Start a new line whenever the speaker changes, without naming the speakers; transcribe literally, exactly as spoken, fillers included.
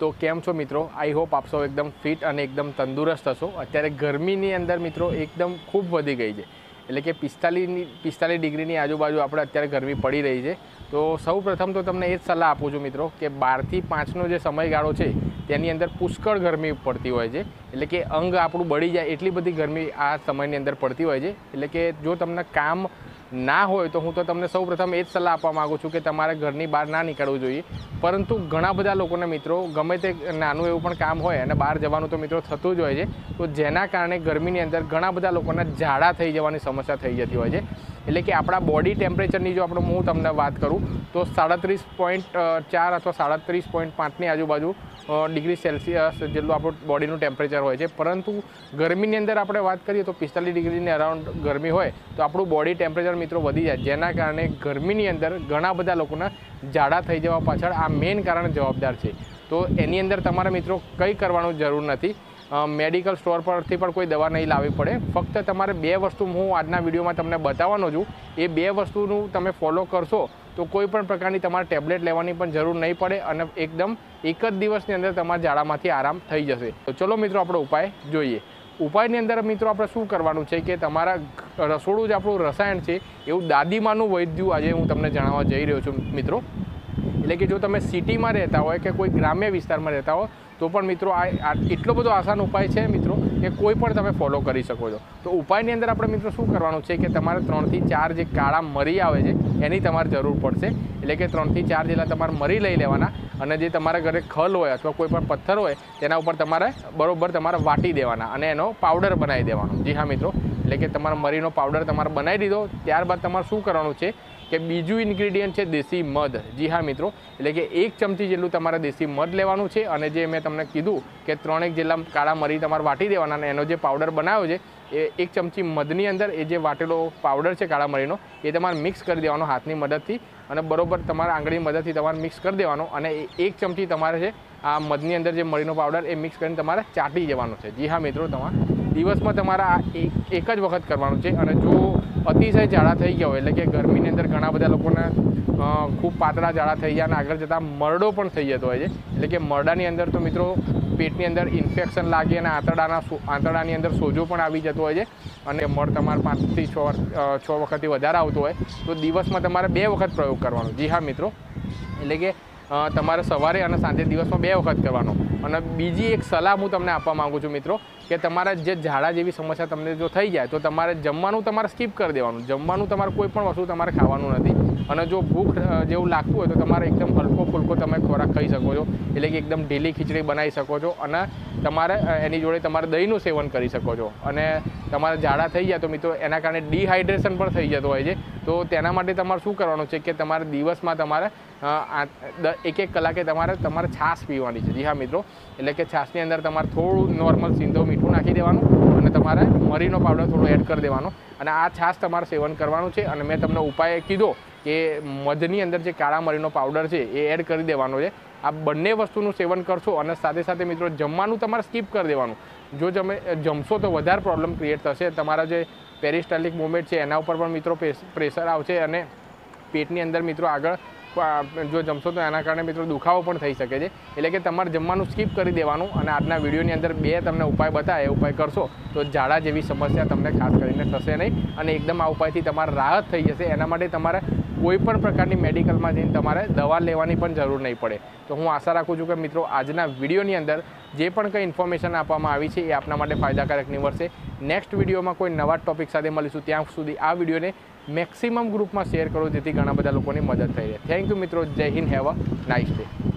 तो केम छो मित्रों, आई होप आप सब एकदम फिट और एकदम तंदुरस्त हशो। अत्यारे गरमीनी अंदर मित्रों एकदम खूब वधी गई है, एटले के पिस्तालीस पिस्तालीस डिग्रीनी आजूबाजू આપણે અત્યારે ગરમી પડી રહી છે। તો સૌ પ્રથમ તો તમને એ જ સલાહ આપું છું મિત્રો કે બારથી પાંચનો જે સમયગાળો છે તેની અંદર પુષ્કળ ગરમી પડતી હોય છે, એટલે કે અંગ આપણું બળી જાય એટલી બધી ગરમી આ સમયની અંદર પડતી હોય છે। એટલે કે જો તમને કામ ના હોય તો હું તો તમને સૌ પ્રથમ એ જ સલાહ આપવા માગું છું કે તમારે ઘરની બહાર ના નીકળવું જોઈએ। પરંતુ ઘણા બધા લોકોને મિત્રો ગમે તે નાનું એવું પણ કામ હોય અને બહાર જવાનું તો મિત્રો થતું જ હોય છે, તો જેના કારણે ગરમીની અંદર ઘણા બધા લોકોને ઝાડા થઈ જવાની સમસ્યા થઈ જતી હોય છે। એટલે કે આપણા બોડી ટેમ્પરેચરની જો આપણે હું તમને વાત કરું તો સાડત્રીસ પોઈન્ટ ચાર અથવા સાડત્રીસ પોઈન્ટ પાંચની આજુબાજુ ડિગ્રી સેલ્સિયસ જેટલું આપણું બોડીનું ટેમ્પરેચર હોય છે, પરંતુ ગરમીની અંદર આપણે વાત કરીએ તો પિસ્તાલીસ ડિગ્રીની અરાઉન્ડ ગરમી હોય તો આપણું બોડી ટેમ્પરેચર મિત્રો વધી જાય, જેના કારણે ગરમીની અંદર ઘણા બધા લોકોના ઝાડા થઈ જવા પાછળ આ મેઇન કારણ જવાબદાર છે। તો એની અંદર તમારે મિત્રો કંઈ કરવાનું જરૂર નથી, મેડિકલ સ્ટોર પરથી પણ કોઈ દવા નહીં લાવવી પડે। ફક્ત તમારે બે વસ્તુ હું આજના વિડીયોમાં તમને બતાવવાનો છું, એ બે વસ્તુનું તમે ફોલો કરશો તો કોઈ પણ પ્રકારની તમારે ટેબ્લેટ લેવાની પણ જરૂર નહીં પડે અને એકદમ એક જ દિવસની અંદર તમારા ઝાડામાંથી આરામ થઈ જશે। તો ચલો મિત્રો આપણો ઉપાય જોઈએ। ઉપાયની અંદર મિત્રો આપણે શું કરવાનું છે કે તમારા રસોડું જ આપણું રસાયણ છે એવું દાદીમાનું વૈદ્યું આજે હું તમને જણાવવા જઈ રહ્યો છું મિત્રો। એટલે કે જો તમે સિટીમાં રહેતા હોય કે કોઈ ગ્રામ્ય વિસ્તારમાં રહેતા હોય તો પણ મિત્રો આ એટલો બધો આસાન ઉપાય છે મિત્રો કે કોઈ પણ તમે ફોલો કરી શકો છો। તો ઉપાયની અંદર આપણે મિત્રો શું કરવાનું છે કે તમારે ત્રણથી ચાર જે કાળા મરી આવે છે એની તમારે જરૂર પડશે। એટલે કે ત્રણથી ચાર જેટલા તમારે મરી લઈ લેવાના અને જે તમારા ઘરે ખલ હોય અથવા કોઈ પણ પથ્થર હોય તેના ઉપર તમારે બરોબર તમારે વાટી દેવાના અને એનો પાવડર બનાવી દેવાનો। જી હા મિત્રો, એટલે કે તમારા મરીનો પાવડર તમારે બનાવી દીધો, ત્યારબાદ તમારે શું કરવાનું છે કે બીજું ઇન્ગ્રીડિયન્ટ છે દેશી મધ। જી હા મિત્રો, એટલે કે એક ચમચી જેટલું તમારે દેશી મધ લેવાનું છે અને જે મેં તમને કીધું કે ત્રણેક જેટલા કાળા મરી તમારે વાટી દેવાના અને એનો જે પાવડર બનાવ્યો છે એ એક ચમચી મધની અંદર એ જે વાટેલો પાવડર છે કાળા મરીનો એ તમારે મિક્સ કરી દેવાનો હાથની મદદથી અને બરોબર તમારા આંગળીની મદદથી તમારે મિક્સ કરી દેવાનો અને એક ચમચી તમારે છે આ મધની અંદર જે મરીનો પાવડર એ મિક્સ કરીને તમારે ચાટી જવાનો છે। જી હા મિત્રો, તમારે દિવસમાં તમારે આ એક એક જ વખત કરવાનું છે અને જો અતિશય ઝાડા થઈ ગયા હોય એટલે કે ગરમીની અંદર ઘણા બધા લોકોને ખૂબ પાતળા ઝાડા થઈ જાય અને આગળ જતાં મરડો પણ થઈ જતો હોય છે। એટલે કે મરડાની અંદર તો મિત્રો પેટની અંદર ઇન્ફેક્શન લાગે અને આંતરડાના આંતરડાની અંદર સોજો પણ આવી જતો હોય છે અને મળ તમારે પાંચથી છ છ વખતથી વધારે આવતો હોય તો દિવસમાં તમારે બે વખત પ્રયોગ કરવાનો। જી હા મિત્રો, એટલે કે તમારે સવારે અને સાંજે દિવસમાં બે વખત કરવાનો। અને બીજી એક સલાહ હું તમને આપવા માગું છું મિત્રો કે તમારા જે ઝાડા જેવી સમસ્યા તમને જો થઈ જાય તો તમારે જમવાનું તમારે સ્કીપ કરી દેવાનું। જમવાનું તમારે કોઈ પણ વસ્તુ તમારે ખાવાનું નથી અને જો ભૂખ જેવું લાગતું હોય તો તમારે એકદમ હલકો ફુલકો તમે ખોરાક ખાઈ શકો છો, એટલે કે એકદમ ઢીલી ખીચડી બનાવી શકો છો અને તમારે એની જોડે તમારે દહીંનું સેવન કરી શકો છો। અને તમારે ઝાડા થઈ જાય તો મિત્રો એના કારણે ડિહાઇડ્રેશન પણ થઈ જતું હોય છે, તો તેના માટે તમારે શું કરવાનું છે કે તમારે દિવસમાં તમારે એક એક કલાકે તમારે તમારે છાશ પીવાની છે। જી હા મિત્રો, એટલે કે છાશની અંદર તમારે થોડું નોર્મલ સિંધો મીઠું નાખી દેવાનું અને તમારે મરીનો પાવડર થોડો એડ કરી દેવાનો અને આ છાશ તમારે સેવન કરવાનું છે। અને મેં તમને ઉપાય કીધો કે મધની અંદર જે કાળા મરીનો પાવડર છે એ એડ કરી દેવાનો છે। આ બંને વસ્તુનું સેવન કરશો અને સાથે સાથે મિત્રો જમવાનું તમારે સ્કીપ કરી દેવાનું। જો તમે જમશો તો વધારે પ્રોબ્લેમ ક્રિએટ થશે, તમારા જે પેરિસ્ટાલિક મૂવમેન્ટ છે એના ઉપર પણ મિત્રો પ્રેશર આવશે અને પેટની અંદર મિત્રો આગળ જો જમશો તો એના કારણે મિત્રો દુખાવો પણ થઈ શકે છે। એટલે કે તમારે જમવાનું સ્કીપ કરી દેવાનું અને આજના વિડીયોની અંદર બે તમને ઉપાય બતાવે એ ઉપાય કરશો તો ઝાડા જેવી સમસ્યા તમને ખાસ કરીને થશે નહીં અને એકદમ આ ઉપાયથી તમારે રાહત થઈ જશે। એના માટે તમારે કોઈ પણ પ્રકારની મેડિકલમાં જઈને તમારે દવા લેવાની પણ જરૂર નહીં પડે। તો હું આશા રાખું છું કે મિત્રો આજના વિડીયોની અંદર જે પણ કંઈ ઇન્ફોર્મેશન આપવામાં આવી છે એ આપના માટે ફાયદાકારક નીવડશે। નેક્સ્ટ વિડીયોમાં કોઈ નવા ટોપિક સાથે મળીશું, ત્યાં સુધી આ વિડીયોને મેક્સિમમ ગ્રુપમાં શેર કરો જેથી ઘણા બધા લોકોની મદદ થઈ રહે। થેન્ક યુ મિત્રો, જય Hind, have a nice day.